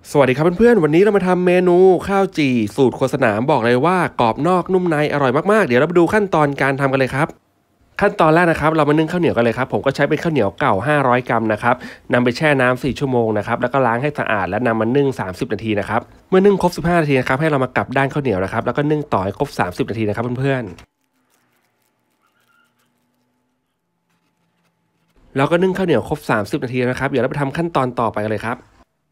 สวัสดีครับเพื่อนๆวันนี้เรามาทำเมนูข้าวจี่สูตรโฆษณาบอกเลยว่ากรอบนอกนุ่มในอร่อยมากๆเดี๋ยวเราไปดูขั้นตอนการทำกันเลยครับขั้นตอนแรกนะครับเรามานึ่งข้าวเหนียวกันเลยครับผมก็ใช้เป็นข้าวเหนียวเก่า500 กรัมนะครับนำไปแช่น้ำ4 ชั่วโมงนะครับแล้วก็ล้างให้สะอาดแล้วนำมานึ่ง30 นาทีนะครับเมื่อนึ่งครบ15 นาทีนะครับให้เรามากลับด้านข้าวเหนียวนะครับแล้วก็นึ่งต่อให้ครบ30 นาทีนะครับเพื่อนๆเราก็นึ่งข้าวเหนียวครบ30 นาทีนะครับเดี๋ยวเราไปทำขั้นตอนต่อไปกันเลยครับ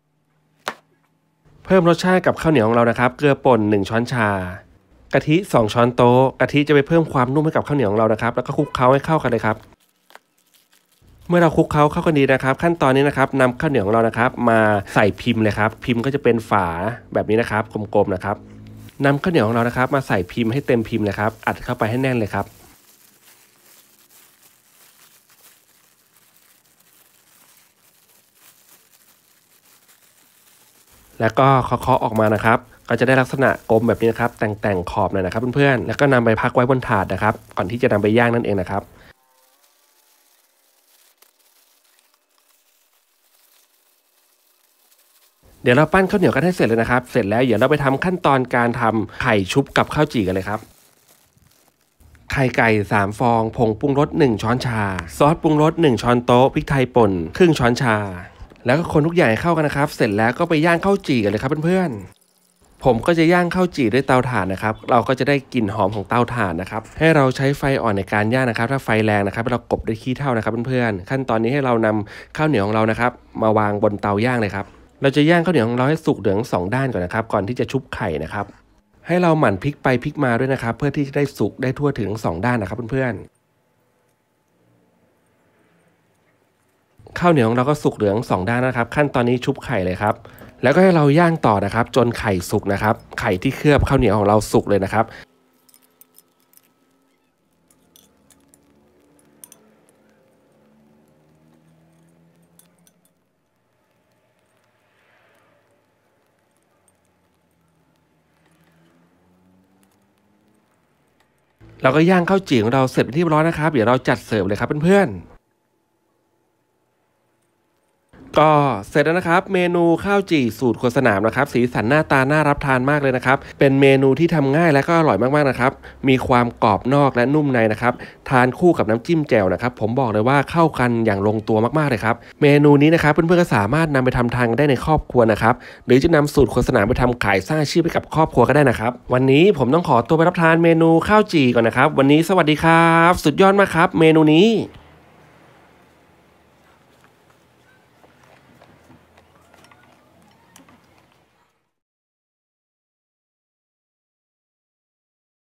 เพิ่มรสชาติกับข้าวเหนียวของเรานะครับเกลือป่น1 ช้อนชากะทิ2 ช้อนโต๊ะกะทิจะไปเพิ่มความนุ่มให้กับข้าวเหนียวของเรานะครับแล้วก็คลุกเคล้าให้เข้ากันเลยครับเมื่อเราคลุกเคล้าเข้ากันดีนะครับขั้นตอนนี้นะครับนำข้าวเหนียวของเรานะครับมาใส่พิมพ์เลยครับพิมพ์ก็จะเป็นฝาแบบนี้นะครับกลมๆนะครับนำข้าวเหนียวของเรานะครับมาใส่พิมพ์ให้เต็มพิมพ์เลยครับอัดเข้าไปให้แน่นเลยครับแล้วก็เคาะออกมานะครับก็จะได้ลักษณะกลมแบบนี้นะครับแต่งขอบหน่อยนะครับเพื่อนๆแล้วก็นำไปพักไว้บนถาดนะครับก่อนที่จะนำไปย่างนั่นเองนะครับเดี๋ยวเราปั้นข้าวเหนียวกันให้เสร็จเลยนะครับเสร็จแล้วเดี๋ยวเราไปทำขั้นตอนการทำไข่ชุบกับข้าวจี่กันเลยครับไข่ไก่3 ฟองผงปรุงรส1 ช้อนชาซอสปรุงรส1 ช้อนโต๊ะพริกไทยป่นครึ่งช้อนชาแล้วก็คนทุกอย่างให้เข้ากันนะครับเสร็จแล้วก็ไปย่างข้าวจี่กันเลยครับเพื่อนๆผมก็จะย่างข้าวจี่ด้วยเตาถ่านนะครับเราก็จะได้กลิ่นหอมของเตาถ่านนะครับให้เราใช้ไฟอ่อนในการย่างนะครับถ้าไฟแรงนะครับเรากบด้วยขี้เถ้านะครับเพื่อนๆขั้นตอนนี้ให้เรานำข้าวเหนียวของเรานะครับมาวางบนเตาย่างเลยครับเราจะย่างข้าวเหนียวของเราให้สุกเหลือง2 ด้านก่อนนะครับก่อนที่จะชุบไข่นะครับให้เราหมั่นพลิกไปพลิกมาด้วยนะครับเพื่อที่จะได้สุกได้ทั่วถึง2 ด้านนะครับเพื่อนๆข้าวเหนียวของเราก็สุกเหลือง2 ด้านนะครับขั้นตอนนี้ชุบไข่เลยครับแล้วก็ให้เราย่างต่อนะครับจนไข่สุกนะครับไข่ที่เคลือบข้าวเหนียวของเราสุกเลยนะครับเราก็ย่างข้าวจี่ของเราเสร็จเป็นที่เรียบร้อยนะครับเดี๋ยวเราจัดเสิร์ฟเลยครับเพื่อนๆก็เสร็จแล้วนะครับเมนูข้าวจี่สูตรครัวสนามนะครับสีสันหน้าตาน่ารับทานมากเลยนะครับเป็นเมนูที่ทำง่ายและก็อร่อยมากๆนะครับมีความกรอบนอกและนุ่มในนะครับทานคู่กับน้ำจิ้มแจ่วนะครับผมบอกเลยว่าเข้ากันอย่างลงตัวมากๆเลยครับเมนูนี้นะครับเพื่อนๆก็สามารถนำไปทำทานได้ในครอบครัวนะครับหรือจะนำสูตรครัวสนามไปทำขายสร้างอาชีพให้กับครอบครัวก็ได้นะครับวันนี้ผมต้องขอตัวไปรับทานเมนูข้าวจี่ก่อนนะครับวันนี้สวัสดีครับสุดยอดมากครับเมนูนี้